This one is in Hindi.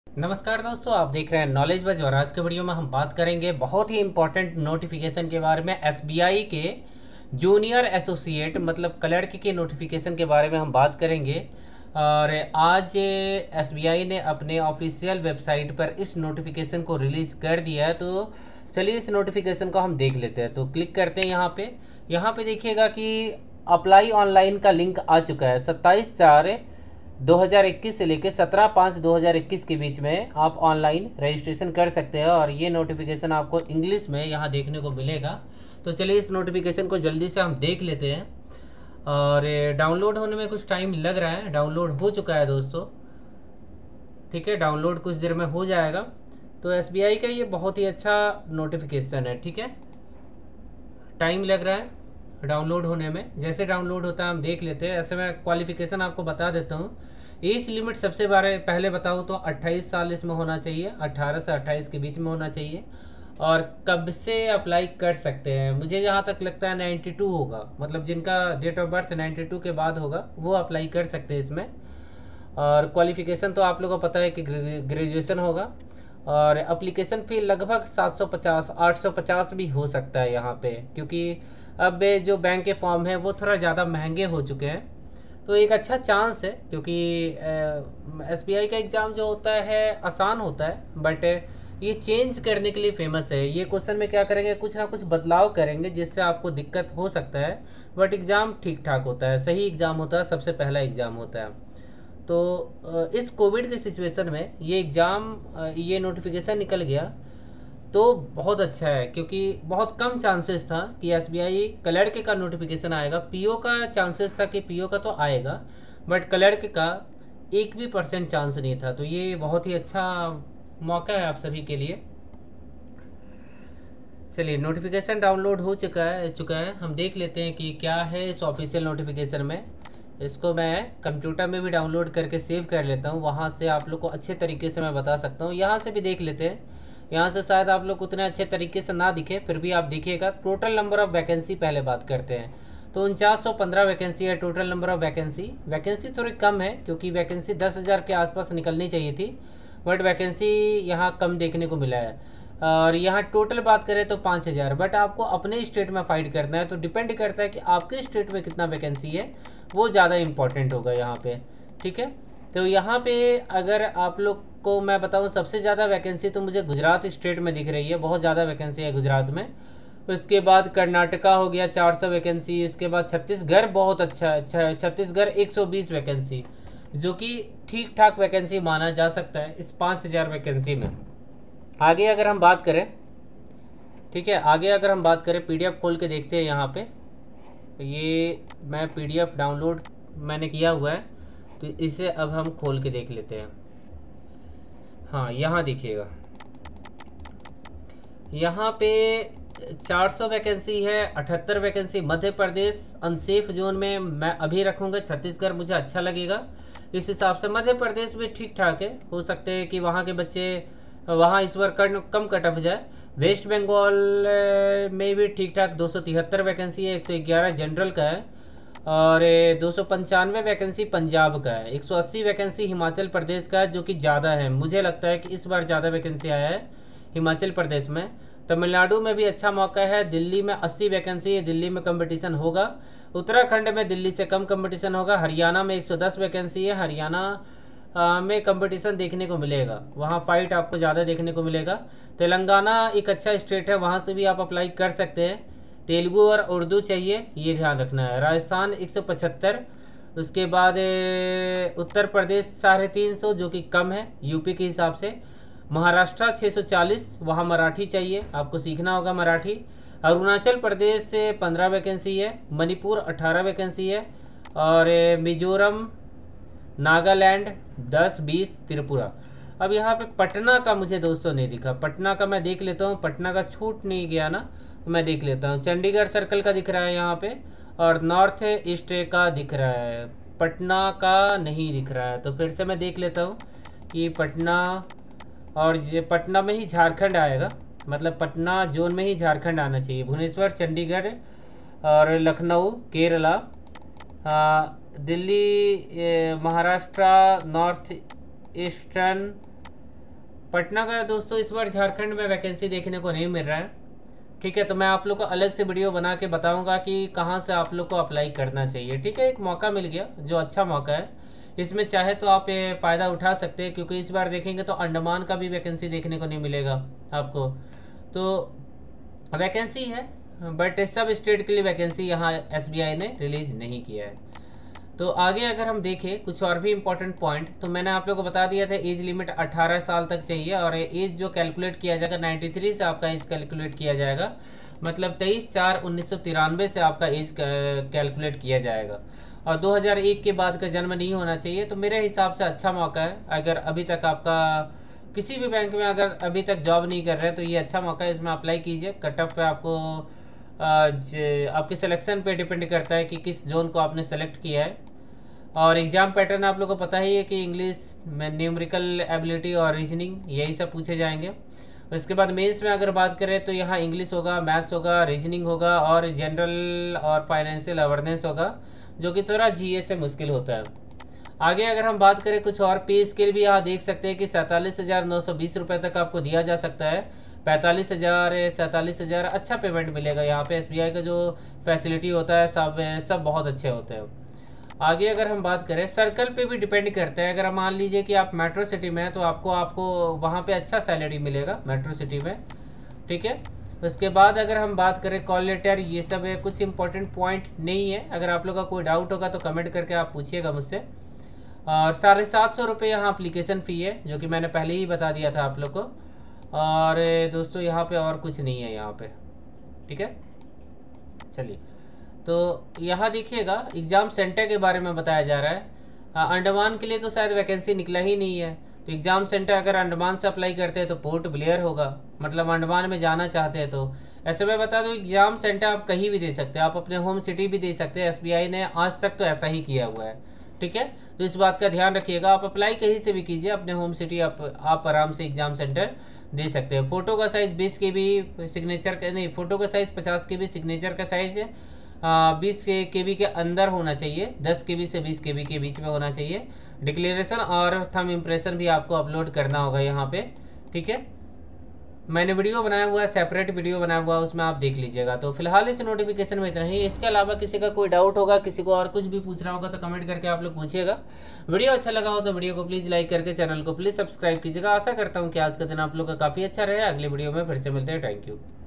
नमस्कार दोस्तों, आप देख रहे हैं नॉलेज बज और आज के वीडियो में हम बात करेंगे बहुत ही इंपॉर्टेंट नोटिफिकेशन के बारे में। एसबीआई के जूनियर एसोसिएट मतलब क्लर्क के नोटिफिकेशन के बारे में हम बात करेंगे। और आज एसबीआई ने अपने ऑफिशियल वेबसाइट पर इस नोटिफिकेशन को रिलीज़ कर दिया है। तो चलिए इस नोटिफिकेशन को हम देख लेते हैं। तो क्लिक करते हैं यहाँ पे देखिएगा कि अप्लाई ऑनलाइन का लिंक आ चुका है। 27/4/2021 से लेकर 17/5/2021 के बीच में आप ऑनलाइन रजिस्ट्रेशन कर सकते हैं और ये नोटिफिकेशन आपको इंग्लिश में यहाँ देखने को मिलेगा। तो चलिए इस नोटिफिकेशन को जल्दी से हम देख लेते हैं। और डाउनलोड होने में कुछ टाइम लग रहा है। डाउनलोड हो चुका है दोस्तों, ठीक है। डाउनलोड कुछ देर में हो जाएगा। तो एसबीआई का ये बहुत ही अच्छा नोटिफिकेशन है, ठीक है। टाइम लग रहा है डाउनलोड होने में। जैसे डाउनलोड होता है हम देख लेते हैं। ऐसे मैं क्वालिफिकेशन आपको बता देता हूँ। एज लिमिट सबसे पहले बताऊँ तो 28 साल इसमें होना चाहिए, 18 से 28 के बीच में होना चाहिए। और कब से अप्लाई कर सकते हैं, मुझे जहाँ तक लगता है 92 होगा, मतलब जिनका डेट ऑफ बर्थ 92 के बाद होगा वो अप्लाई कर सकते हैं इसमें। और क्वालिफ़िकेशन तो आप लोगों को पता है कि ग्रेजुएशन होगा। और एप्लीकेशन फ़ी लगभग 750 850 भी हो सकता है यहाँ पे, क्योंकि अब जो बैंक के फॉर्म है वो थोड़ा ज़्यादा महंगे हो चुके हैं। तो एक अच्छा चांस है, क्योंकि एसबीआई का एग्ज़ाम जो होता है आसान होता है, बट ये चेंज करने के लिए फेमस है। ये क्वेश्चन में क्या करेंगे, कुछ ना कुछ बदलाव करेंगे जिससे आपको दिक्कत हो सकता है, बट एग्ज़ाम ठीक ठाक होता है, सही एग्ज़ाम होता है, सबसे पहला एग्ज़ाम होता है। तो इस कोविड की सिचुएशन में ये एग्ज़ाम ये नोटिफिकेशन निकल गया तो बहुत अच्छा है, क्योंकि बहुत कम चांसेस था कि एसबीआई क्लर्क का नोटिफिकेशन आएगा। पीओ का चांसेस था कि पीओ का तो आएगा, बट क्लर्क का 1% चांस नहीं था। तो ये बहुत ही अच्छा मौका है आप सभी के लिए। चलिए नोटिफिकेशन डाउनलोड हो चुका है। हम देख लेते हैं कि क्या है इस ऑफिशियल नोटिफिकेशन में। इसको मैं कंप्यूटर में भी डाउनलोड करके सेव कर लेता हूँ, वहाँ से आप लोग को अच्छे तरीके से मैं बता सकता हूँ। यहाँ से भी देख लेते हैं। यहाँ से शायद आप लोग उतने अच्छे तरीके से ना दिखे, फिर भी आप दिखेगा। टोटल नंबर ऑफ़ वैकेंसी पहले बात करते हैं। तो 4915 वैकेंसी है टोटल नंबर ऑफ़ वैकेंसी थोड़ी कम है, क्योंकि वैकेंसी 10,000 के आसपास निकलनी चाहिए थी, बट वैकेंसी यहाँ कम देखने को मिला है। और यहाँ टोटल बात करें तो 5,000, बट आपको अपने स्टेट में फाइट करना है। तो डिपेंड करता है कि आपके स्टेट में कितना वैकेंसी है, वो ज़्यादा इम्पोर्टेंट होगा यहाँ पे, ठीक है। तो यहाँ पे अगर आप लोग को मैं बताऊँ, सबसे ज़्यादा वैकेंसी तो मुझे गुजरात स्टेट में दिख रही है, बहुत ज़्यादा वैकेंसी है गुजरात में। उसके बाद कर्नाटका हो गया 400 वैकेंसी। उसके बाद छत्तीसगढ़ बहुत अच्छा है, छत्तीसगढ़ 120 वैकेंसी, जो कि ठीक ठाक वैकेंसी माना जा सकता है इस 5,000 वैकेंसी में। आगे अगर हम बात करें, ठीक है, आगे अगर हम बात करें, पीडीएफ खोल के देखते हैं। यहाँ पे ये मैं पीडीएफ डाउनलोड मैंने किया हुआ है, तो इसे अब हम खोल के देख लेते हैं। हाँ, यहाँ देखिएगा, यहाँ पे 400 वैकेंसी है, 78 vacancy Madhya Pradesh unsafe zone में मैं अभी रखूँगा। छत्तीसगढ़ मुझे अच्छा लगेगा, इस हिसाब से मध्य प्रदेश भी ठीक ठाक है। हो सकते हैं कि वहाँ के बच्चे वहाँ इस बार कम कट ऑफ जाए। वेस्ट बंगाल में भी ठीक ठाक 273 वैकेंसी है, 111 जनरल का है। और 295 वैकेंसी पंजाब का है, 180 वैकेंसी हिमाचल प्रदेश का है, जो कि ज़्यादा है। मुझे लगता है कि इस बार ज़्यादा वैकेंसी आया है हिमाचल प्रदेश में। तमिलनाडु में भी अच्छा मौका है। दिल्ली में 80 वैकेंसी है, दिल्ली में कंपटीशन होगा। उत्तराखंड में दिल्ली से कम कंपटीशन होगा। हरियाणा में 110 वैकेंसी है, हरियाणा में कंपटीशन देखने को मिलेगा, वहाँ फाइट आपको ज़्यादा देखने को मिलेगा। तेलंगाना एक अच्छा स्टेट है, वहाँ से भी आप अप्लाई कर सकते हैं। तेलुगु और उर्दू चाहिए, ये ध्यान रखना है। राजस्थान 175। उसके बाद उत्तर प्रदेश 350, जो कि कम है यूपी के हिसाब से। महाराष्ट्र 640, वहाँ मराठी चाहिए, आपको सीखना होगा मराठी। अरुणाचल प्रदेश से 15 वैकेंसी है। मणिपुर 18 वैकेंसी है। और मिजोरम, नागालैंड 10, 20, त्रिपुरा। अब यहाँ पे पटना का मुझे दोस्तों नहीं दिखा। पटना का मैं देख लेता हूँ, पटना का छूट नहीं गया ना, तो मैं देख लेता हूँ। चंडीगढ़ सर्कल का दिख रहा है यहाँ पे, और नॉर्थ ईस्ट का दिख रहा है, पटना का नहीं दिख रहा है। तो फिर से मैं देख लेता हूँ कि पटना, और ये पटना में ही झारखंड आएगा, मतलब पटना जोन में ही झारखंड आना चाहिए। भुवनेश्वर, चंडीगढ़ और लखनऊ केरला, दिल्ली, महाराष्ट्र, नॉर्थ ईस्टर्न पटना का दोस्तों इस बार झारखंड में वैकेंसी देखने को नहीं मिल रहा है। ठीक है, तो मैं आप लोग को अलग से वीडियो बना के बताऊंगा कि कहाँ से आप लोग को अप्लाई करना चाहिए। ठीक है, एक मौका मिल गया जो अच्छा मौका है, इसमें चाहे तो आप ये फ़ायदा उठा सकते हैं, क्योंकि इस बार देखेंगे तो अंडमान का भी वैकेंसी देखने को नहीं मिलेगा आपको। तो वैकेंसी है, बट सब स्टेट के लिए वैकेंसी यहाँ SBI ने रिलीज़ नहीं किया है। तो आगे अगर हम देखें कुछ और भी इम्पोर्टेंट पॉइंट, तो मैंने आप लोगों को बता दिया था एज लिमिट 18 साल तक चाहिए, और एज जो कैलकुलेट किया जाएगा 93 से आपका एज कैलकुलेट किया जाएगा, मतलब 23/4/1993 से आपका एज कैलकुलेट किया जाएगा, और 2001 के बाद का जन्म नहीं होना चाहिए। तो मेरे हिसाब से अच्छा मौका है, अगर अभी तक आपका किसी भी बैंक में अगर अभी तक जॉब नहीं कर रहे तो ये अच्छा मौका है, इसमें अप्लाई कीजिए। कट ऑफ पे आपको आपके सिलेक्शन पे डिपेंड करता है कि किस जोन को आपने सेलेक्ट किया है। और एग्ज़ाम पैटर्न आप लोगों को पता ही है कि इंग्लिश में न्यूमेरिकल एबिलिटी और रीजनिंग यही सब पूछे जाएंगे। उसके बाद मेंस में अगर बात करें तो यहाँ इंग्लिश होगा, मैथ्स होगा, रीजनिंग होगा, और जनरल और फाइनेंशियल अवेयरनेस होगा, जो कि थोड़ा GS से मुश्किल होता है। आगे अगर हम बात करें कुछ और पे स्केल भी यहाँ देख सकते हैं कि 47,920 रुपये तक आपको दिया जा सकता है। 45,000 47,000 अच्छा पेमेंट मिलेगा यहाँ पे। SBI का जो फैसिलिटी होता है सब बहुत अच्छे होते हैं। आगे अगर हम बात करें सर्कल पे भी डिपेंड करता है। अगर हम मान लीजिए कि आप मेट्रो सिटी में हैं तो आपको वहाँ पे अच्छा सैलरी मिलेगा मेट्रो सिटी में। ठीक है, उसके बाद अगर हम बात करें कॉल लेटर, ये सब है, कुछ इंपॉर्टेंट पॉइंट नहीं है। अगर आप लोगों का कोई डाउट होगा तो कमेंट करके आप पूछिएगा मुझसे। और 750 रुपये यहाँ अप्लीकेशन फ़ी है, जो कि मैंने पहले ही बता दिया था आप लोग को। और दोस्तों यहाँ पे और कुछ नहीं है यहाँ पे। ठीक है, चलिए, तो यहाँ देखिएगा एग्ज़ाम सेंटर के बारे में बताया जा रहा है। अंडमान के लिए तो शायद वैकेंसी निकला ही नहीं है, तो एग्ज़ाम सेंटर अगर अंडमान से अप्लाई करते हैं तो पोर्ट ब्लेयर होगा, मतलब अंडमान में जाना चाहते हैं तो। ऐसे मैं बता दूँ एग्ज़ाम सेंटर आप कहीं भी दे सकते हैं, आप अपने होम सिटी भी दे सकते हैं। SBI ने आज तक तो ऐसा ही किया हुआ है। ठीक है, तो इस बात का ध्यान रखिएगा, आप अप्लाई कहीं से भी कीजिए, अपने होम सिटी आप आराम से एग्ज़ाम सेंटर दे सकते हैं। फ़ोटो का साइज़ 20 KB सिग्नेचर का नहीं, फ़ोटो का साइज़ 50 KB सिग्नेचर का साइज़ है। 20 KB के अंदर होना चाहिए, 10 KB से 20 KB के बीच में होना चाहिए। डिक्लेरेशन और थंब इम्प्रेशन भी आपको अपलोड करना होगा यहाँ पे। ठीक है, मैंने वीडियो बनाया हुआ है, सेपरेट वीडियो बनाया हुआ है, उसमें आप देख लीजिएगा। तो फिलहाल इस नोटिफिकेशन में इतना ही। इसके अलावा किसी का कोई डाउट होगा, किसी को और कुछ भी पूछना होगा तो कमेंट करके आप लोग पूछिएगा। वीडियो अच्छा लगा हो तो वीडियो को प्लीज़ लाइक करके चैनल को प्लीज़ सब्सक्राइब कीजिएगा। आशा करता हूँ कि आज का दिन आप लोग का काफ़ी अच्छा रहे। अगले वीडियो में फिर से मिलते हैं। Thank you.